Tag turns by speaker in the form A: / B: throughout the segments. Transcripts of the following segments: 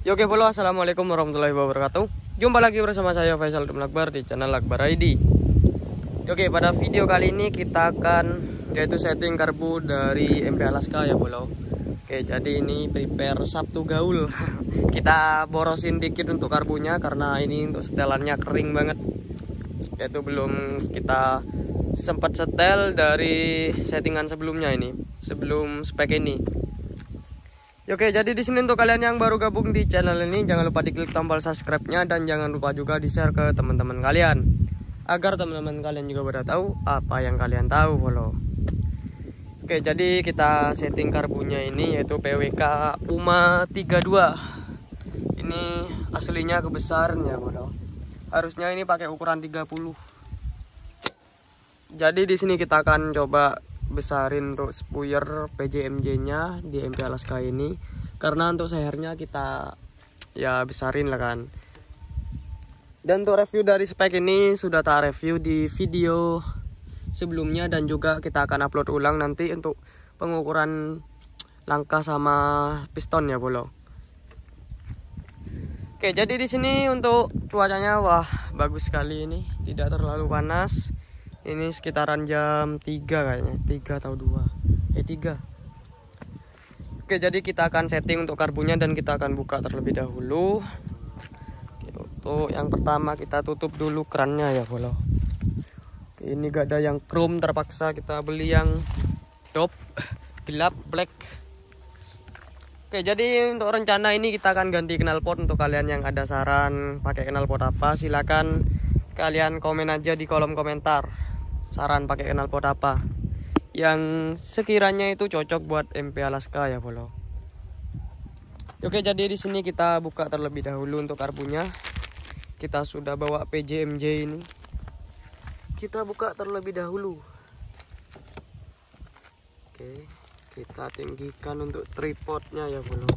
A: Oke follow, assalamualaikum warahmatullahi wabarakatuh. Jumpa lagi bersama saya Faisal Lakbar di channel Lakbar ID. Oke, pada video kali ini kita akan yaitu setting karbu dari MP Alaska ya follow. Oke, jadi ini prepare Sabtu gaul. Kita borosin dikit untuk karbunya karena ini untuk setelannya kering banget. Yaitu belum kita sempat setel dari settingan sebelumnya ini, sebelum spek ini. Oke, jadi di sini untuk kalian yang baru gabung di channel ini, jangan lupa diklik tombol subscribe-nya dan jangan lupa juga di-share ke teman-teman kalian agar teman-teman kalian juga pada tahu apa yang kalian tahu follow. Oke, jadi kita setting karbunya ini yaitu PWK UMA 32. Ini aslinya kebesaran ya follow. Harusnya ini pakai ukuran 30. Jadi di sini kita akan coba besarin untuk spuyer PJMJ-nya di MP Alaska ini, karena untuk sehernya kita ya besarin lah kan. Dan untuk review dari spek ini sudah tak review di video sebelumnya, dan juga kita akan upload ulang nanti untuk pengukuran langkah sama piston ya bolo. Oke, jadi di sini untuk cuacanya wah bagus sekali ini, tidak terlalu panas. Ini sekitaran jam 3 kayaknya, 3 atau 2. 3. Oke, jadi kita akan setting untuk karbunya dan kita akan buka terlebih dahulu. Oke, untuk yang pertama kita tutup dulu kerannya ya bolo. Oke, ini gak ada yang chrome, terpaksa kita beli yang top gelap black. Oke, jadi untuk rencana ini kita akan ganti knalpot. Untuk kalian yang ada saran pakai knalpot apa, silakan kalian komen aja di kolom komentar. Saran pakai knalpot apa yang sekiranya itu cocok buat MP Alaska ya bolo. Oke, jadi di sini kita buka terlebih dahulu untuk karbunya. Kita sudah bawa PJMJ ini. Kita buka terlebih dahulu. Oke, kita tinggikan untuk tripodnya ya bolo.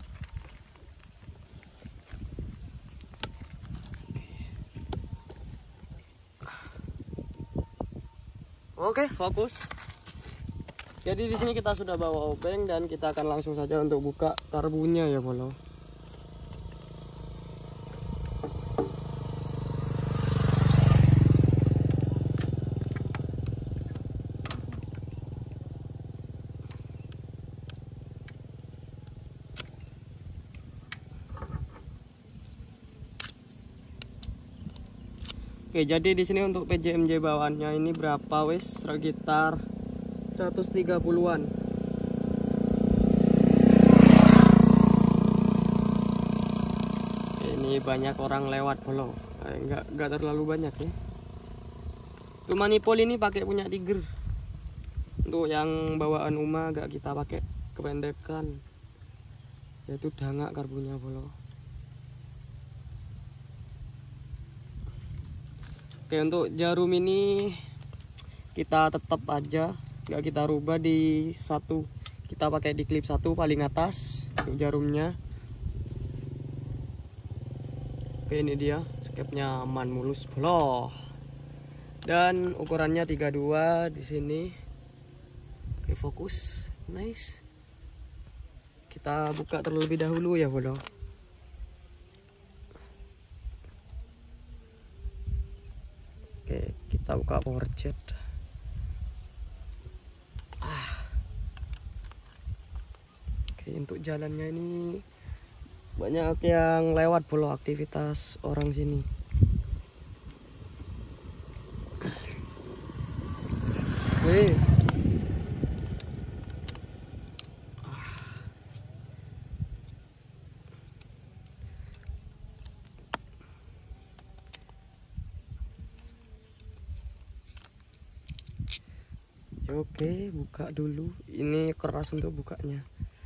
A: Oke, fokus. Jadi di sini kita sudah bawa obeng dan kita akan langsung saja untuk buka karbunya ya bolo. Oke, jadi di sini untuk PJMJ bawaannya ini berapa wes? Sekitar 130-an. Ini banyak orang lewat bolo. Enggak terlalu banyak sih. Itu manipul ini pakai punya Tiger. Untuk yang bawaan UMA agak kita pakai kependekan. Yaitu dangak karbunya bolo. Oke, untuk jarum ini kita tetap aja, nggak kita rubah di satu. Kita pakai di klip satu paling atas untuk jarumnya. Oke, ini dia skepnya aman mulus bolo. Dan ukurannya 32 di sini. Oke, fokus, nice. Kita buka terlebih dahulu ya bolo. Oke, kita buka power jet. Oke, untuk jalannya ini banyak yang lewat bolo, aktivitas orang sini. Oke. Oke, buka dulu. Ini keras untuk bukanya.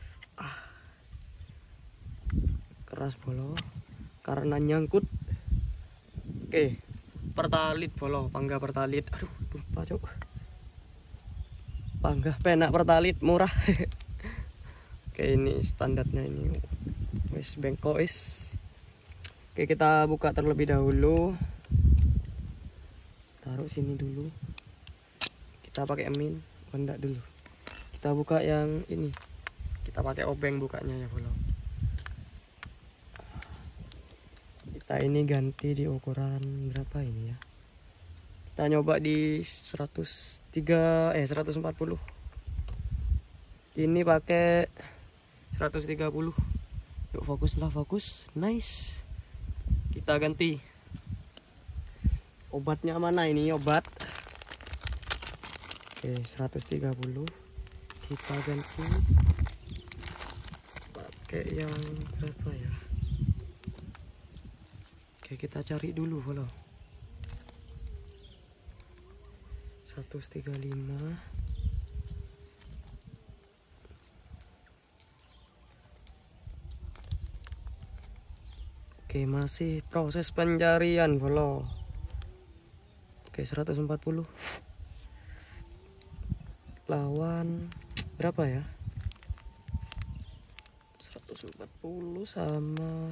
A: Keras bolo karena nyangkut. Oke, pertalit bolo, pangga pertalit. Aduh, lupa cok. Pangga penak pertalit murah. Oke, ini standarnya ini. Wes bengkok is. Oke, kita buka terlebih dahulu. Taruh sini dulu. Kita pakai emin, kondak dulu. Kita buka yang ini. Kita pakai obeng bukanya ya bolo. Kita ini ganti di ukuran berapa ini ya? Kita nyoba di 140. Ini pakai 130. Yuk fokus. Nice. Kita ganti. Obatnya mana ini obat? Oke, 130. Kita ganti pakai yang berapa ya? Oke, kita cari dulu follow. 135. Oke, masih proses pencarian follow. Oke, 140 lawan berapa ya? 140 sama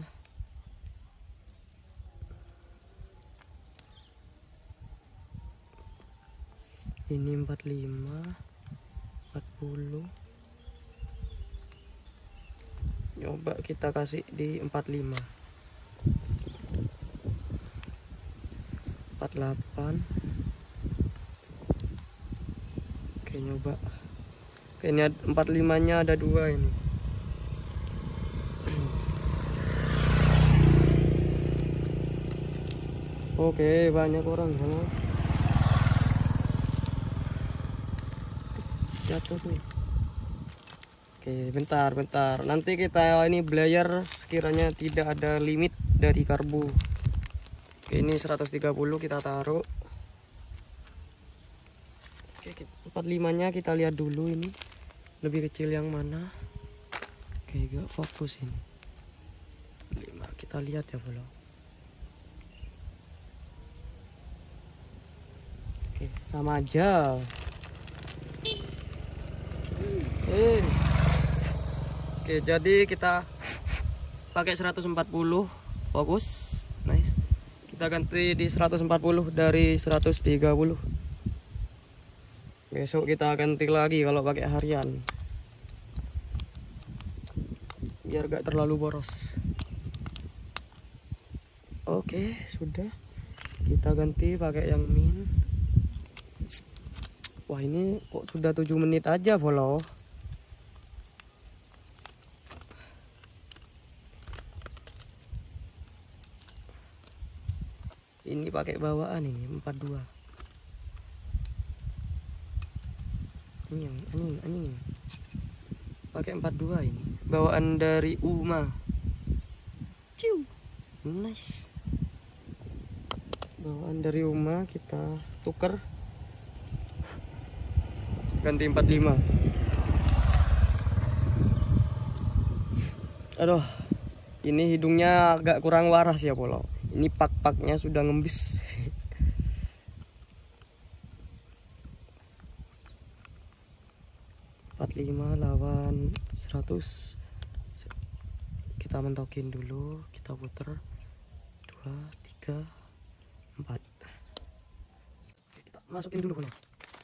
A: ini 45, 40. Coba kita kasih di 45. 48. Oke, nyoba. Oke, ini 45-nya ada 2 ini. Oke, banyak orang sana. Jatuh tuh. Oke, bentar. Nanti kita ini belayer sekiranya tidak ada limit dari karbu. Ini 130 kita taruh. Oke, 45-nya kita lihat dulu ini. Lebih kecil yang mana? Oke, gak fokus ini. 5 kita lihat ya, Bro. Oke, sama aja. Oke, jadi kita pakai 140 fokus. Nice. Kita ganti di 140 dari 130. Besok kita ganti lagi kalau pakai harian. Biar gak terlalu boros. Oke, sudah. Kita ganti pakai yang min. Wah, ini kok sudah 7 menit aja follow. Ini pakai bawaan ini 42. Anjing. Pakai 42 ini. Bawaan dari Uma. Ciu. Nice. Bawaan dari Uma kita tuker. Ganti 45. Aduh. Ini hidungnya agak kurang waras ya, follow. Ini pak-paknya sudah ngembis. (45) lawan 100. Kita mentokin dulu, kita puter 2, 3, 4. Kita masukin dulu follow.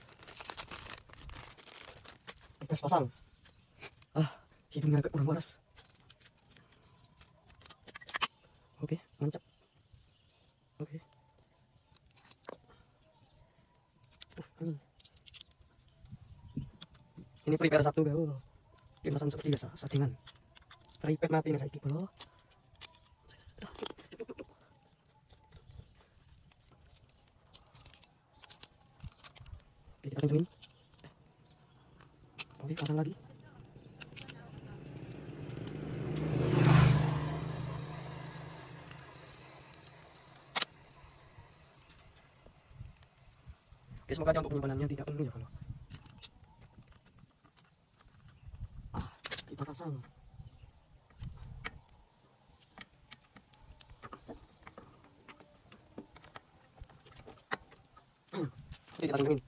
A: Gas pasang. Hidungnya agak kurang waras. Oke, mantap. Oke. Ini prepare satu gaul. Dimasak seperti biasa, sakingan. Prepare mati nih saiki, bro. Oke, kita kencengin. Oke, pasang lagi. Oke, semoga untuk penyimpanannya tidak penuh ya kalau. Kita pasang. Oke, kita tungguin.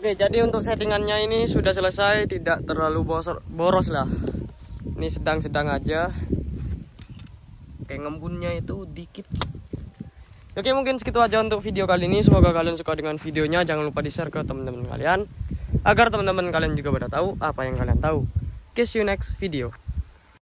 A: Oke, jadi untuk settingannya ini sudah selesai, tidak terlalu boros lah. Ini sedang-sedang aja. Kayak ngembunnya itu dikit. Oke, mungkin segitu aja untuk video kali ini. Semoga kalian suka dengan videonya. Jangan lupa di-share ke teman-teman kalian, agar teman-teman kalian juga pada tahu apa yang kalian tahu. Okay, see you next video.